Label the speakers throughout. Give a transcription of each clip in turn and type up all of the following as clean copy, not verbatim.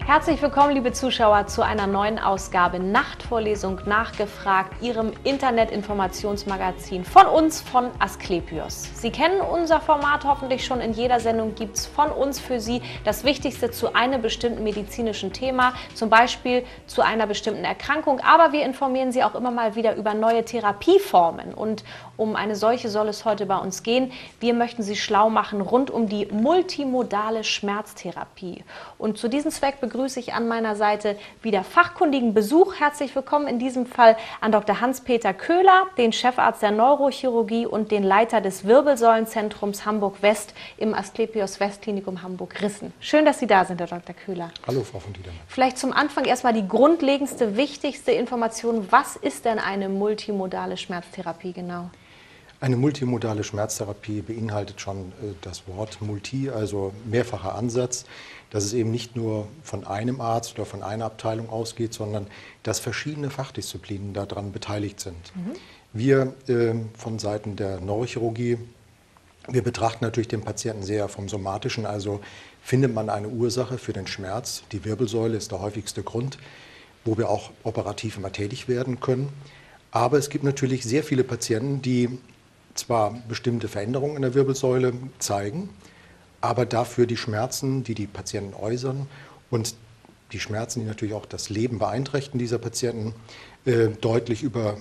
Speaker 1: Herzlich willkommen, liebe Zuschauer, zu einer neuen Ausgabe Nachtvorlesung nachgefragt, Ihrem Internetinformationsmagazin von uns, von Asklepios. Sie kennen unser Format hoffentlich schon. In jeder Sendung gibt es von uns für Sie das Wichtigste zu einem bestimmten medizinischen Thema, zum Beispiel zu einer bestimmten Erkrankung. Aber wir informieren Sie auch immer mal wieder über neue Therapieformen. Und um eine solche soll es heute bei uns gehen. Wir möchten Sie schlau machen rund um die multimodale Schmerztherapie. Und zu diesem Zweck begrüße ich an meiner Seite wieder fachkundigen Besuch. Herzlich willkommen in diesem Fall an Dr. Hans-Peter Köhler, den Chefarzt der Neurochirurgie und den Leiter des Wirbelsäulenzentrums Hamburg-West im Asklepios Westklinikum Hamburg-Rissen. Schön, dass Sie da sind, Herr Dr. Köhler.
Speaker 2: Hallo, Frau von Tiedemann.
Speaker 1: Vielleicht zum Anfang erstmal die grundlegendste, wichtigste Information. Was ist denn eine multimodale Schmerztherapie genau?
Speaker 2: Eine multimodale Schmerztherapie beinhaltet schon das Wort multi, also mehrfacher Ansatz, dass es eben nicht nur von einem Arzt oder von einer Abteilung ausgeht, sondern dass verschiedene Fachdisziplinen daran beteiligt sind. Wir von Seiten der Neurochirurgie, wir betrachten natürlich den Patienten sehr vom Somatischen, also findet man eine Ursache für den Schmerz. Die Wirbelsäule ist der häufigste Grund, wo wir auch operativ immer tätig werden können. Aber es gibt natürlich sehr viele Patienten, die zwar bestimmte Veränderungen in der Wirbelsäule zeigen, aber dafür die Schmerzen, die die Patienten äußern und die Schmerzen, die natürlich auch das Leben beeinträchtigen dieser Patienten, deutlich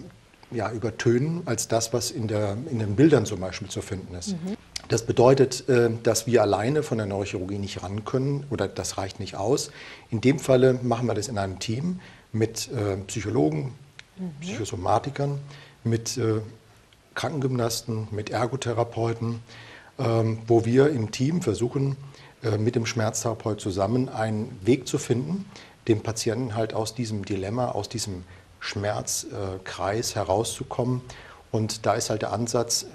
Speaker 2: übertönen als das, was in den Bildern zum Beispiel zu finden ist. Das bedeutet, dass wir alleine von der Neurochirurgie nicht ran können oder das reicht nicht aus. In dem Falle machen wir das in einem Team mit Psychologen, Psychosomatikern, mit Krankengymnasten, mit Ergotherapeuten, wo wir im Team versuchen, mit dem Schmerztherapeut zusammen einen Weg zu finden, dem Patienten halt aus diesem Dilemma, aus diesem Schmerzkreis herauszukommen. Und da ist halt der Ansatz,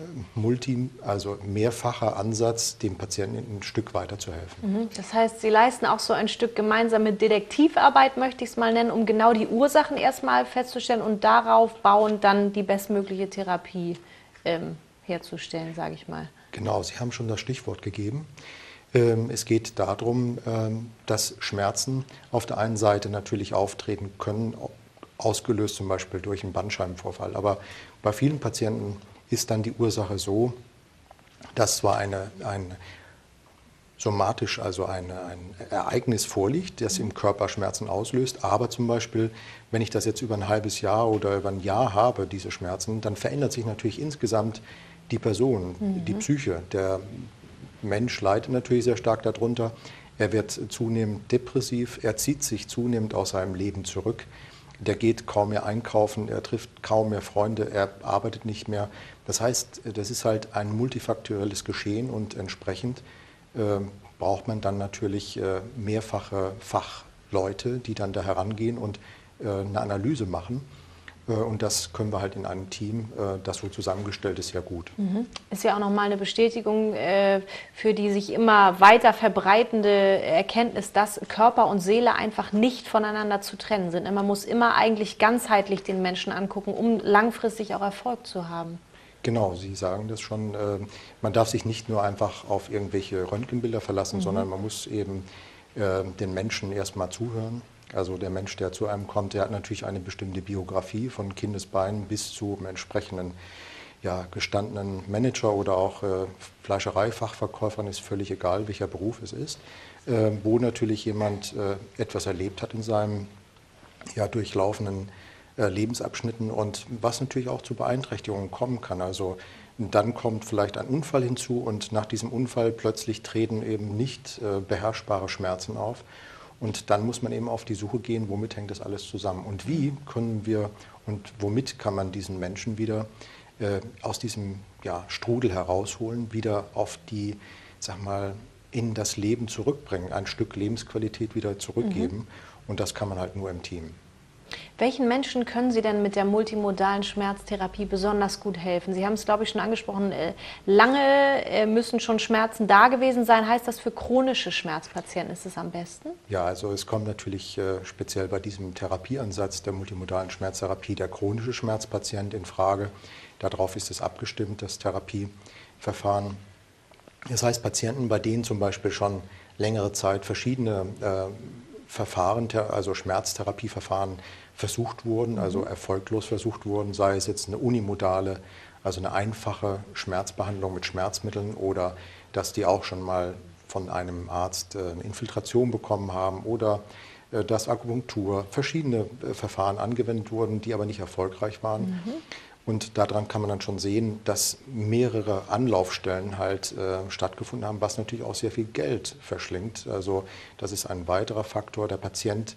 Speaker 2: also mehrfacher Ansatz, dem Patienten ein Stück weiter zu helfen.
Speaker 1: Das heißt, Sie leisten auch so ein Stück gemeinsame Detektivarbeit, möchte ich es mal nennen, um genau die Ursachen erstmal festzustellen und darauf bauend dann die bestmögliche Therapie herzustellen, sage ich mal.
Speaker 2: Genau, Sie haben schon das Stichwort gegeben. Es geht darum, dass Schmerzen auf der einen Seite natürlich auftreten können, ausgelöst zum Beispiel durch einen Bandscheibenvorfall. Aber bei vielen Patienten ist dann die Ursache so, dass zwar ein somatisch, also ein Ereignis vorliegt, das im Körper Schmerzen auslöst, aber zum Beispiel, wenn ich das jetzt über ein halbes Jahr oder über ein Jahr habe, diese Schmerzen, dann verändert sich natürlich insgesamt die Person, die Psyche. Der Mensch leidet natürlich sehr stark darunter. Er wird zunehmend depressiv, er zieht sich zunehmend aus seinem Leben zurück. Der geht kaum mehr einkaufen, er trifft kaum mehr Freunde, er arbeitet nicht mehr. Das heißt, das ist halt ein multifaktorielles Geschehen und entsprechend braucht man dann natürlich mehrfache Fachleute, die dann da herangehen und eine Analyse machen. Und das können wir halt in einem Team, das so zusammengestellt ist, ja gut.
Speaker 1: Ist ja auch nochmal eine Bestätigung für die sich immer weiter verbreitende Erkenntnis, dass Körper und Seele einfach nicht voneinander zu trennen sind. Man muss immer eigentlich ganzheitlich den Menschen angucken, um langfristig auch Erfolg zu haben.
Speaker 2: Genau, Sie sagen das schon. Man darf sich nicht nur einfach auf irgendwelche Röntgenbilder verlassen, sondern man muss eben den Menschen erstmal zuhören. Also der Mensch, der zu einem kommt, der hat natürlich eine bestimmte Biografie von Kindesbeinen bis zu einem entsprechenden gestandenen Manager oder auch Fleischereifachverkäufern, ist völlig egal, welcher Beruf es ist, wo natürlich jemand etwas erlebt hat in seinem durchlaufenden Lebensabschnitten und was natürlich auch zu Beeinträchtigungen kommen kann. Also dann kommt vielleicht ein Unfall hinzu und nach diesem Unfall plötzlich treten eben nicht beherrschbare Schmerzen auf. Und dann muss man eben auf die Suche gehen, womit hängt das alles zusammen und wie können wir und womit kann man diesen Menschen wieder aus diesem Strudel herausholen, wieder auf die, in das Leben zurückbringen, ein Stück Lebensqualität wieder zurückgeben und das kann man halt nur im Team.
Speaker 1: Welchen Menschen können Sie denn mit der multimodalen Schmerztherapie besonders gut helfen? Sie haben es, glaube ich, schon angesprochen, lange müssen schon Schmerzen da gewesen sein. Heißt das, für chronische Schmerzpatienten ist es am besten?
Speaker 2: Ja, also es kommt natürlich speziell bei diesem Therapieansatz der multimodalen Schmerztherapie der chronische Schmerzpatient in Frage. Darauf ist es abgestimmt, das Therapieverfahren. Das heißt, Patienten, bei denen zum Beispiel schon längere Zeit verschiedene Verfahren, also Schmerztherapieverfahren versucht wurden, also erfolglos versucht wurden, sei es jetzt eine unimodale, also eine einfache Schmerzbehandlung mit Schmerzmitteln oder dass die auch schon mal von einem Arzt eine Infiltration bekommen haben oder dass Akupunktur, verschiedene Verfahren angewendet wurden, die aber nicht erfolgreich waren. Und daran kann man dann schon sehen, dass mehrere Anlaufstellen halt stattgefunden haben, was natürlich auch sehr viel Geld verschlingt. Also das ist ein weiterer Faktor. Der Patient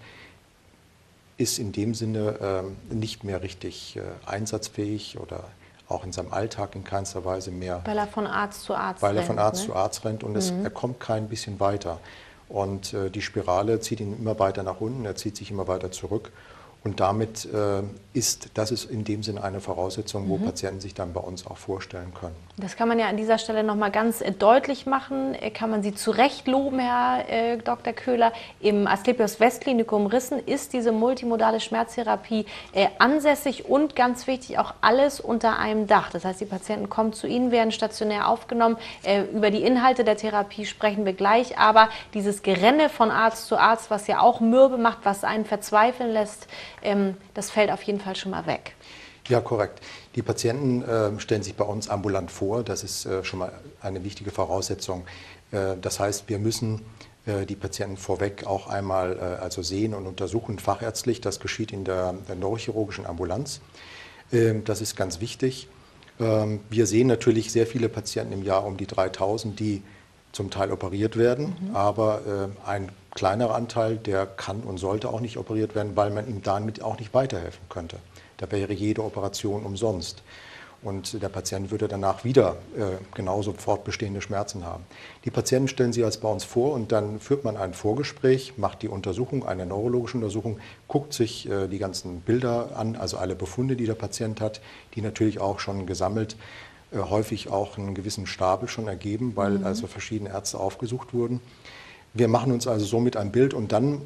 Speaker 2: ist in dem Sinne nicht mehr richtig einsatzfähig oder auch in seinem Alltag in keinster Weise mehr.
Speaker 1: Weil er von Arzt zu Arzt rennt.
Speaker 2: Weil er von Arzt zu Arzt rennt und er kommt kein bisschen weiter. Und die Spirale zieht ihn immer weiter nach unten, er zieht sich immer weiter zurück. Und damit ist in dem Sinne eine Voraussetzung, wo Patienten sich dann bei uns auch vorstellen können.
Speaker 1: Das kann man ja an dieser Stelle noch mal ganz deutlich machen. Kann man Sie zu Recht loben, Herr Dr. Köhler. Im Asklepios Westklinikum Rissen ist diese multimodale Schmerztherapie ansässig und ganz wichtig auch alles unter einem Dach. Das heißt, die Patienten kommen zu Ihnen, werden stationär aufgenommen. Über die Inhalte der Therapie sprechen wir gleich. Aber dieses Gerenne von Arzt zu Arzt, was ja auch mürbe macht, was einen verzweifeln lässt, das fällt auf jeden Fall schon mal weg.
Speaker 2: Ja, korrekt. Die Patienten stellen sich bei uns ambulant vor. Das ist schon mal eine wichtige Voraussetzung. Das heißt, wir müssen die Patienten vorweg auch einmal also sehen und untersuchen fachärztlich. Das geschieht in der neurochirurgischen Ambulanz. Das ist ganz wichtig. Wir sehen natürlich sehr viele Patienten im Jahr, um die 3000, die zum Teil operiert werden, aber ein kleinerer Anteil, der kann und sollte auch nicht operiert werden, weil man ihm damit auch nicht weiterhelfen könnte. Da wäre jede Operation umsonst. Und der Patient würde danach wieder genauso fortbestehende Schmerzen haben. Die Patienten stellen sich als bei uns vor und dann führt man ein Vorgespräch, macht die Untersuchung, eine neurologische Untersuchung, guckt sich die ganzen Bilder an, also alle Befunde, die der Patient hat, die natürlich auch schon gesammelt häufig auch einen gewissen Stapel schon ergeben, weil also verschiedene Ärzte aufgesucht wurden. Wir machen uns also somit ein Bild und dann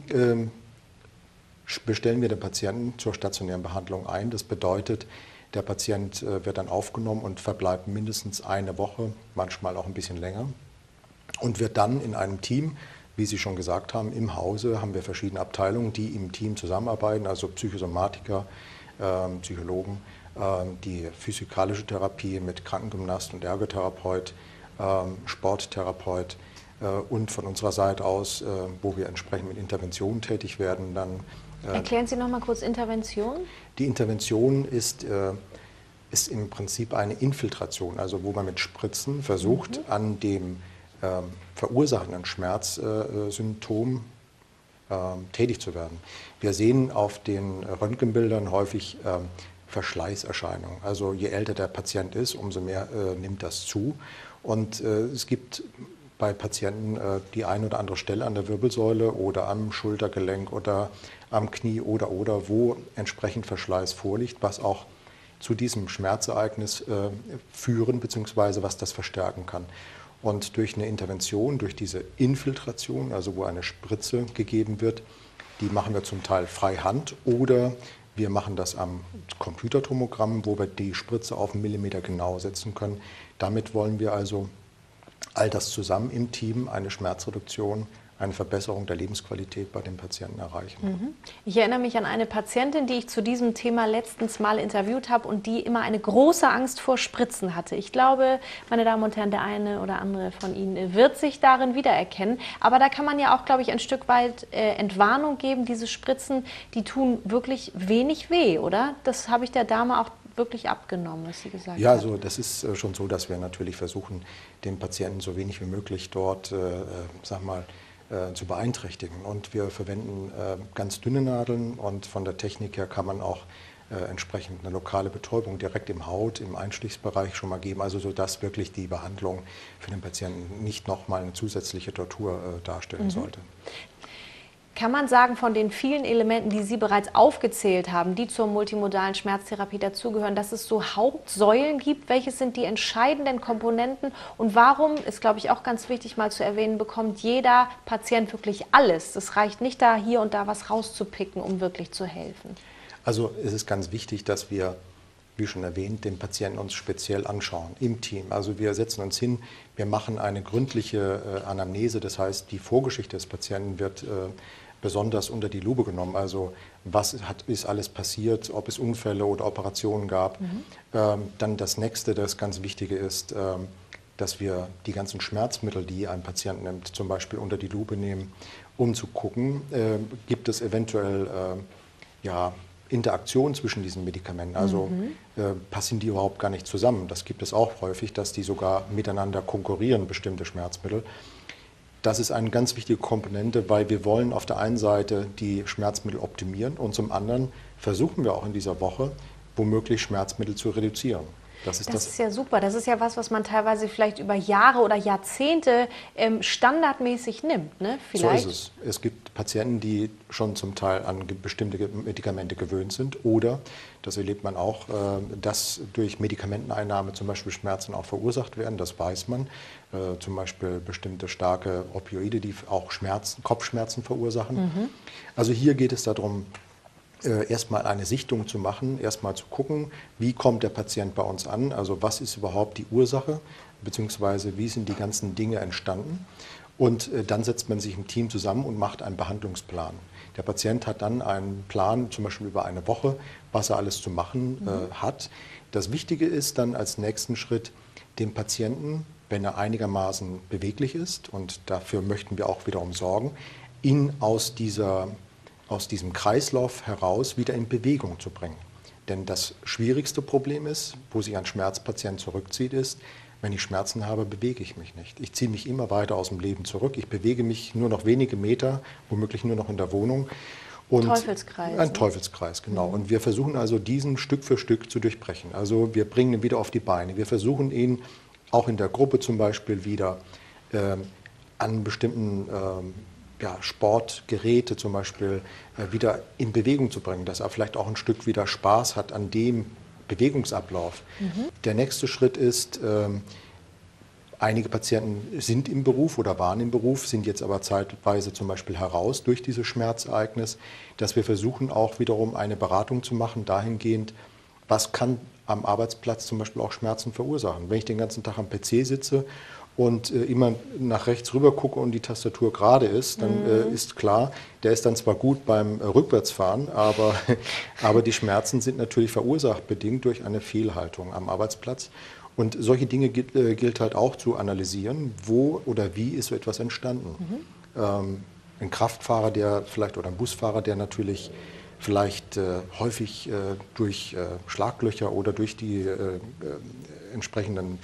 Speaker 2: bestellen wir den Patienten zur stationären Behandlung ein. Das bedeutet, der Patient wird dann aufgenommen und verbleibt mindestens eine Woche, manchmal auch ein bisschen länger und wird dann in einem Team, wie Sie schon gesagt haben, im Hause haben wir verschiedene Abteilungen, die im Team zusammenarbeiten, also Psychosomatiker, Psychologen, die physikalische Therapie mit Krankengymnast und Ergotherapeut, Sporttherapeut und von unserer Seite aus, wo wir entsprechend mit Interventionen tätig werden, dann.
Speaker 1: Erklären Sie noch mal kurz Intervention.
Speaker 2: Die Intervention ist im Prinzip eine Infiltration, also wo man mit Spritzen versucht, an dem verursachenden Schmerzsymptom tätig zu werden. Wir sehen auf den Röntgenbildern häufig Verschleißerscheinungen. Also je älter der Patient ist, umso mehr nimmt das zu. Und es gibt bei Patienten die eine oder andere Stelle an der Wirbelsäule oder am Schultergelenk oder am Knie oder wo entsprechend Verschleiß vorliegt, was auch zu diesem Schmerzereignis führen bzw. was das verstärken kann. Und durch eine Intervention, durch diese Infiltration, also wo eine Spritze gegeben wird, die machen wir zum Teil freihand oder wir machen das am Computertomogramm, wo wir die Spritze auf einen Millimeter genau setzen können. Damit wollen wir also all das zusammen im Team, eine Schmerzreduktion, eine Verbesserung der Lebensqualität bei den Patienten erreichen.
Speaker 1: Ich erinnere mich an eine Patientin, die ich zu diesem Thema letztens mal interviewt habe und die immer eine große Angst vor Spritzen hatte. Ich glaube, meine Damen und Herren, der eine oder andere von Ihnen wird sich darin wiedererkennen. Aber da kann man ja auch, glaube ich, ein Stück weit Entwarnung geben. Diese Spritzen, die tun wirklich wenig weh, oder? Das habe ich der Dame auch wirklich abgenommen, was sie gesagt hat.
Speaker 2: Ja, also das ist schon so, dass wir natürlich versuchen, den Patienten so wenig wie möglich dort, zu beeinträchtigen. Und wir verwenden ganz dünne Nadeln und von der Technik her kann man auch entsprechend eine lokale Betäubung direkt im im Einstichsbereich schon mal geben, also sodass wirklich die Behandlung für den Patienten nicht nochmal eine zusätzliche Tortur darstellen sollte.
Speaker 1: Kann man sagen, von den vielen Elementen, die Sie bereits aufgezählt haben, die zur multimodalen Schmerztherapie dazugehören, dass es so Hauptsäulen gibt? Welche sind die entscheidenden Komponenten? Und warum, ist glaube ich auch ganz wichtig mal zu erwähnen, bekommt jeder Patient wirklich alles? Es reicht nicht da, hier und da was rauszupicken, um wirklich zu helfen.
Speaker 2: Also es ist ganz wichtig, dass wir, wie schon erwähnt, den Patienten uns speziell anschauen im Team. Also wir setzen uns hin, wir machen eine gründliche Anamnese, das heißt, die Vorgeschichte des Patienten wird besonders unter die Lupe genommen. Also ist alles passiert, ob es Unfälle oder Operationen gab. Dann das Nächste, das ganz Wichtige ist, dass wir die ganzen Schmerzmittel, die ein Patient nimmt, zum Beispiel unter die Lupe nehmen, um zu gucken, gibt es eventuell Interaktion zwischen diesen Medikamenten. Also passen die überhaupt gar nicht zusammen. Das gibt es auch häufig, dass die sogar miteinander konkurrieren, bestimmte Schmerzmittel. Das ist eine ganz wichtige Komponente, weil wir wollen auf der einen Seite die Schmerzmittel optimieren und zum anderen versuchen wir auch in dieser Woche, womöglich Schmerzmittel zu reduzieren.
Speaker 1: Das ist ja super. Das ist ja was man teilweise vielleicht über Jahre oder Jahrzehnte standardmäßig nimmt, ne? Vielleicht.
Speaker 2: So ist es. Es gibt Patienten, die schon zum Teil an bestimmte Medikamente gewöhnt sind oder, das erlebt man auch, dass durch Medikamenteneinnahme zum Beispiel Schmerzen auch verursacht werden, das weiß man. Zum Beispiel bestimmte starke Opioide, die auch Kopfschmerzen verursachen. Also hier geht es darum, erstmal eine Sichtung zu machen, erstmal zu gucken, wie kommt der Patient bei uns an, also was ist überhaupt die Ursache, beziehungsweise wie sind die ganzen Dinge entstanden. Und dann setzt man sich im Team zusammen und macht einen Behandlungsplan. Der Patient hat dann einen Plan, zum Beispiel über eine Woche, was er alles zu machen hat. Das Wichtige ist dann als nächsten Schritt, dem Patienten, wenn er einigermaßen beweglich ist, und dafür möchten wir auch wiederum sorgen, ihn aus diesem Kreislauf heraus wieder in Bewegung zu bringen. Denn das schwierigste Problem ist, wo sich ein Schmerzpatient zurückzieht, ist, wenn ich Schmerzen habe, bewege ich mich nicht. Ich ziehe mich immer weiter aus dem Leben zurück. Ich bewege mich nur noch wenige Meter, womöglich nur noch in der Wohnung. Und
Speaker 1: Teufelskreis.
Speaker 2: Ein Teufelskreis, genau. Und wir versuchen also diesen Stück für Stück zu durchbrechen. Also wir bringen ihn wieder auf die Beine. Wir versuchen ihn auch in der Gruppe zum Beispiel wieder an bestimmten Sportgeräte zum Beispiel wieder in Bewegung zu bringen, dass er vielleicht auch ein Stück wieder Spaß hat an dem Bewegungsablauf. Der nächste Schritt ist, einige Patienten sind im Beruf oder waren im Beruf, sind jetzt aber zeitweise zum Beispiel heraus durch dieses Schmerzereignis, dass wir versuchen auch wiederum eine Beratung zu machen, dahingehend, was kann am Arbeitsplatz zum Beispiel auch Schmerzen verursachen. Wenn ich den ganzen Tag am PC sitze und immer nach rechts rüber gucke und die Tastatur gerade ist, dann ist klar, der ist dann zwar gut beim Rückwärtsfahren, aber die Schmerzen sind natürlich verursacht bedingt durch eine Fehlhaltung am Arbeitsplatz. Und solche Dinge gilt halt auch zu analysieren, wo oder wie ist so etwas entstanden. Ein Kraftfahrer, oder ein Busfahrer, der natürlich vielleicht häufig durch Schlaglöcher oder durch die entsprechenden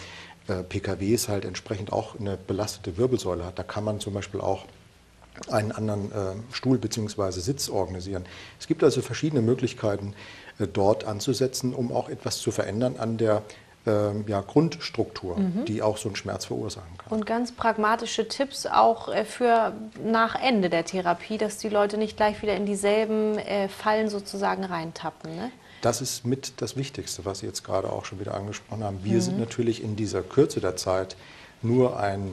Speaker 2: PKWs halt entsprechend auch eine belastete Wirbelsäule hat. Da kann man zum Beispiel auch einen anderen Stuhl bzw. Sitz organisieren. Es gibt also verschiedene Möglichkeiten, dort anzusetzen, um auch etwas zu verändern an der Grundstruktur, die auch so einen Schmerz verursachen kann.
Speaker 1: Und ganz pragmatische Tipps auch für nach Ende der Therapie, dass die Leute nicht gleich wieder in dieselben Fallen sozusagen reintappen, ne?
Speaker 2: Das ist mit das Wichtigste, was Sie jetzt gerade auch schon wieder angesprochen haben. Wir sind natürlich in dieser Kürze der Zeit nur ein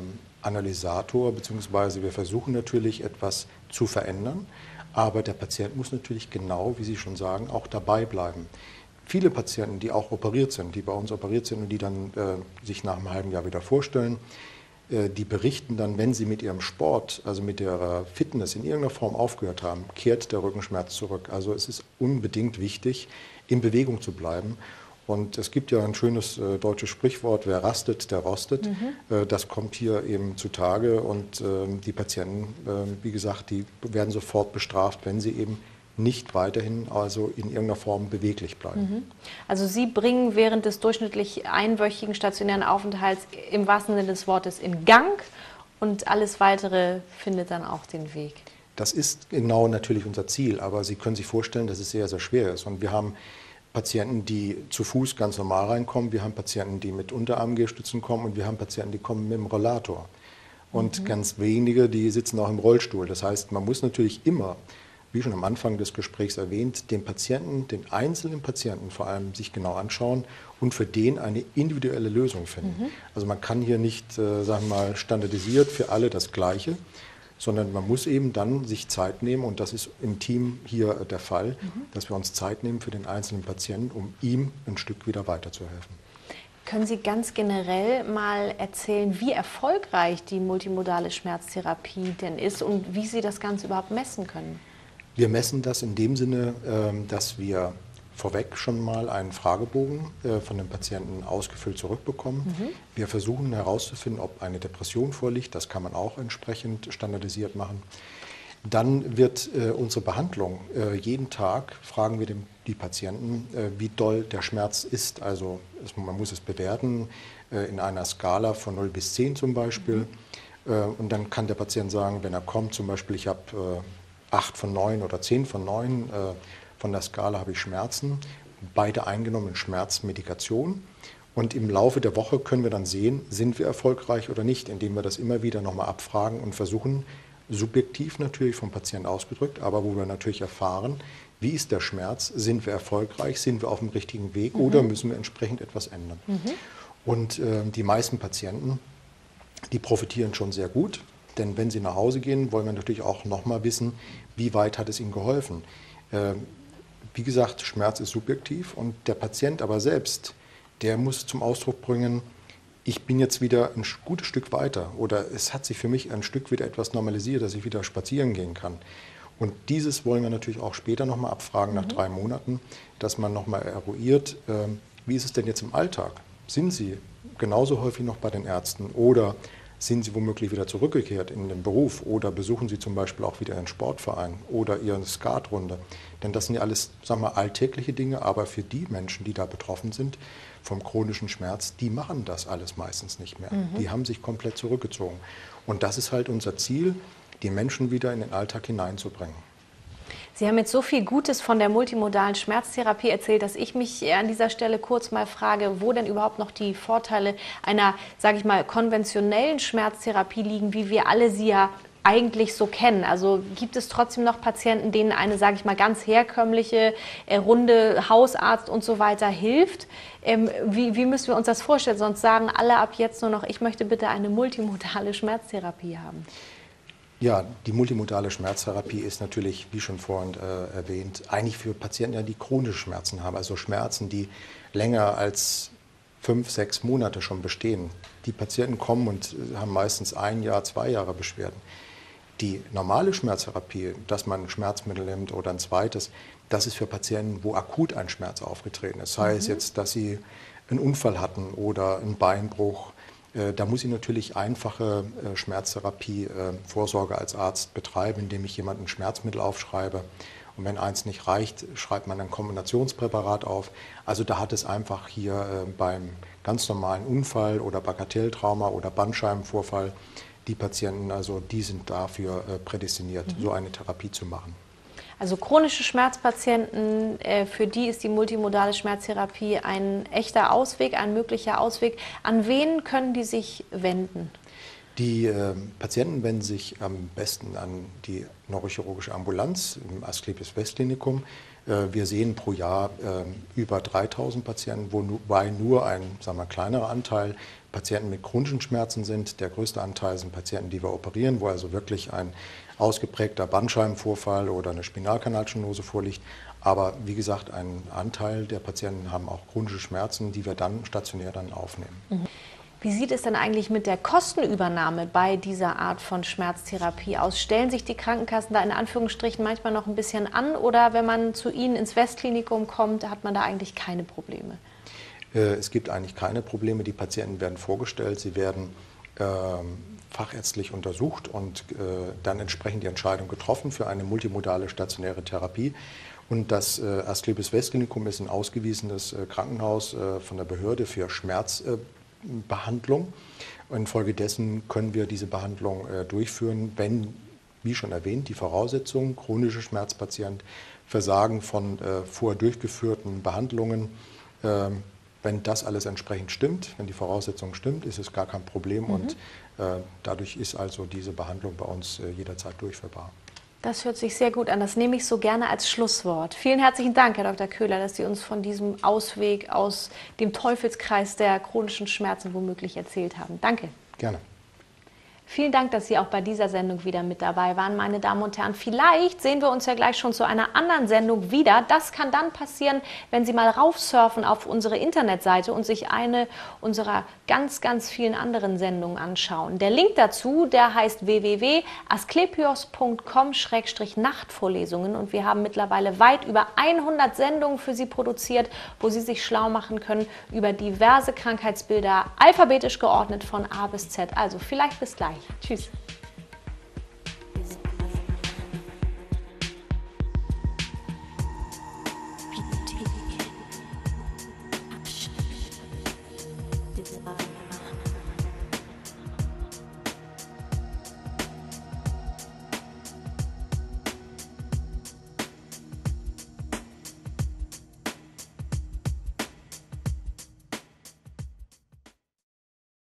Speaker 2: Analysator, beziehungsweise wir versuchen natürlich etwas zu verändern, aber der Patient muss natürlich genau, wie Sie schon sagen, auch dabei bleiben. Viele Patienten, die auch operiert sind, die bei uns operiert sind und die dann sich nach einem halben Jahr wieder vorstellen, die berichten dann, wenn sie mit ihrem Sport, also mit ihrer Fitness in irgendeiner Form aufgehört haben, kehrt der Rückenschmerz zurück. Also es ist unbedingt wichtig, in Bewegung zu bleiben. Und es gibt ja ein schönes deutsches Sprichwort, wer rastet, der rostet. Das kommt hier eben zutage und die Patienten, wie gesagt, die werden sofort bestraft, wenn sie eben nicht weiterhin also in irgendeiner Form beweglich bleiben.
Speaker 1: Also Sie bringen während des durchschnittlich einwöchigen stationären Aufenthalts im wahrsten Sinne des Wortes in Gang und alles Weitere findet dann auch den Weg.
Speaker 2: Das ist genau natürlich unser Ziel, aber Sie können sich vorstellen, dass es sehr, sehr schwer ist. Und wir haben Patienten, die zu Fuß ganz normal reinkommen, wir haben Patienten, die mit Unterarmgehstützen kommen und wir haben Patienten, die kommen mit dem Rollator. Und ganz wenige, die sitzen auch im Rollstuhl. Das heißt, man muss natürlich immer, wie schon am Anfang des Gesprächs erwähnt, den Patienten, den einzelnen Patienten vor allem sich genau anschauen und für den eine individuelle Lösung finden. Also man kann hier nicht, sagen wir mal, standardisiert für alle das Gleiche, sondern man muss eben dann sich Zeit nehmen, und das ist im Team hier der Fall, dass wir uns Zeit nehmen für den einzelnen Patienten, um ihm ein Stück wieder weiterzuhelfen.
Speaker 1: Können Sie ganz generell mal erzählen, wie erfolgreich die multimodale Schmerztherapie denn ist und wie Sie das Ganze überhaupt messen können?
Speaker 2: Wir messen das in dem Sinne, dass wir vorweg schon mal einen Fragebogen von dem Patienten ausgefüllt zurückbekommen. Wir versuchen herauszufinden, ob eine Depression vorliegt. Das kann man auch entsprechend standardisiert machen. Dann wird unsere Behandlung, jeden Tag fragen wir die Patienten, wie doll der Schmerz ist. Also man muss es bewerten in einer Skala von 0 bis 10 zum Beispiel. Und dann kann der Patient sagen, wenn er kommt, zum Beispiel, ich habe 8 von 9 oder 10 von 9, von der Skala habe ich Schmerzen, beide eingenommen Schmerzmedikation. Und im Laufe der Woche können wir dann sehen, sind wir erfolgreich oder nicht, indem wir das immer wieder nochmal abfragen und versuchen, subjektiv natürlich vom Patienten ausgedrückt, aber wo wir natürlich erfahren, wie ist der Schmerz, sind wir erfolgreich, sind wir auf dem richtigen Weg oder müssen wir entsprechend etwas ändern. Und die meisten Patienten, die profitieren schon sehr gut, denn wenn sie nach Hause gehen, wollen wir natürlich auch nochmal wissen, wie weit hat es ihnen geholfen. Wie gesagt, Schmerz ist subjektiv und der Patient aber selbst, der muss zum Ausdruck bringen, ich bin jetzt wieder ein gutes Stück weiter oder es hat sich für mich ein Stück wieder etwas normalisiert, dass ich wieder spazieren gehen kann. Und dieses wollen wir natürlich auch später nochmal abfragen, nach 3 Monaten, dass man nochmal eruiert, wie ist es denn jetzt im Alltag? Sind Sie genauso häufig noch bei den Ärzten oder sind Sie womöglich wieder zurückgekehrt in den Beruf oder besuchen Sie zum Beispiel auch wieder einen Sportverein oder Ihre Skatrunde? Denn das sind ja alles, sagen wir, alltägliche Dinge, aber für die Menschen, die da betroffen sind vom chronischen Schmerz, die machen das alles meistens nicht mehr. Die haben sich komplett zurückgezogen. Und das ist halt unser Ziel, die Menschen wieder in den Alltag hineinzubringen.
Speaker 1: Sie haben jetzt so viel Gutes von der multimodalen Schmerztherapie erzählt, dass ich mich an dieser Stelle kurz mal frage, wo denn überhaupt noch die Vorteile einer, sage ich mal, konventionellen Schmerztherapie liegen, wie wir alle sie ja eigentlich so kennen. Also gibt es trotzdem noch Patienten, denen eine, sage ich mal, ganz herkömmliche Runde Hausarzt und so weiter hilft? Wie müssen wir uns das vorstellen? Sonst sagen alle ab jetzt nur noch, ich möchte bitte eine multimodale Schmerztherapie haben.
Speaker 2: Ja, die multimodale Schmerztherapie ist natürlich, wie schon vorhin erwähnt, eigentlich für Patienten, die chronische Schmerzen haben, also Schmerzen, die länger als 5, 6 Monate schon bestehen. Die Patienten kommen und haben meistens 1 Jahr, 2 Jahre Beschwerden. Die normale Schmerztherapie, dass man ein Schmerzmittel nimmt oder ein zweites, das ist für Patienten, wo akut ein Schmerz aufgetreten ist. Sei es jetzt, dass sie einen Unfall hatten oder einen Beinbruch. Da muss ich natürlich einfache Schmerztherapie, Vorsorge als Arzt betreiben, indem ich jemandem ein Schmerzmittel aufschreibe. Und wenn eins nicht reicht, schreibt man ein Kombinationspräparat auf. Also da hat es einfach hier beim ganz normalen Unfall oder Bagatelltrauma oder Bandscheibenvorfall, die Patienten, also die sind dafür prädestiniert, so eine Therapie zu machen.
Speaker 1: Also chronische Schmerzpatienten, für die ist die multimodale Schmerztherapie ein echter Ausweg, ein möglicher Ausweg. An wen können die sich wenden?
Speaker 2: Die Patienten wenden sich am besten an die neurochirurgische Ambulanz im Asklepios Westklinikum. Wir sehen pro Jahr über 3000 Patienten, wobei nur ein, sagen wir, kleinerer Anteil Patienten mit chronischen Schmerzen sind. Der größte Anteil sind Patienten, die wir operieren, wo also wirklich ein ausgeprägter Bandscheibenvorfall oder eine Spinalkanalstenose vorliegt. Aber wie gesagt, ein Anteil der Patienten haben auch chronische Schmerzen, die wir dann stationär aufnehmen.
Speaker 1: Wie sieht es denn eigentlich mit der Kostenübernahme bei dieser Art von Schmerztherapie aus? Stellen sich die Krankenkassen da in Anführungsstrichen manchmal noch ein bisschen an oder wenn man zu Ihnen ins Westklinikum kommt, hat man da eigentlich keine Probleme?
Speaker 2: Es gibt eigentlich keine Probleme. Die Patienten werden vorgestellt, sie werden fachärztlich untersucht und dann entsprechend die Entscheidung getroffen für eine multimodale stationäre Therapie. Und das Asklepios Westklinikum ist ein ausgewiesenes Krankenhaus von der Behörde für Schmerzbehandlung. Infolgedessen können wir diese Behandlung durchführen, wenn, wie schon erwähnt, die Voraussetzungen, chronischer Schmerzpatient, Versagen von vorher durchgeführten Behandlungen, wenn das alles entsprechend stimmt, wenn die Voraussetzungen stimmt, ist es gar kein Problem und dadurch ist also diese Behandlung bei uns jederzeit durchführbar.
Speaker 1: Das hört sich sehr gut an. Das nehme ich so gerne als Schlusswort. Vielen herzlichen Dank, Herr Dr. Köhler, dass Sie uns von diesem Ausweg aus dem Teufelskreis der chronischen Schmerzen womöglich erzählt haben. Danke.
Speaker 2: Gerne.
Speaker 1: Vielen Dank, dass Sie auch bei dieser Sendung wieder mit dabei waren, meine Damen und Herren. Vielleicht sehen wir uns ja gleich schon zu einer anderen Sendung wieder. Das kann dann passieren, wenn Sie mal raufsurfen auf unsere Internetseite und sich eine unserer ganz, ganz vielen anderen Sendungen anschauen. Der Link dazu, der heißt www.asklepios.com/Nachtvorlesungen und wir haben mittlerweile weit über 100 Sendungen für Sie produziert, wo Sie sich schlau machen können über diverse Krankheitsbilder, alphabetisch geordnet von A bis Z. Also vielleicht bis gleich. Tschüss.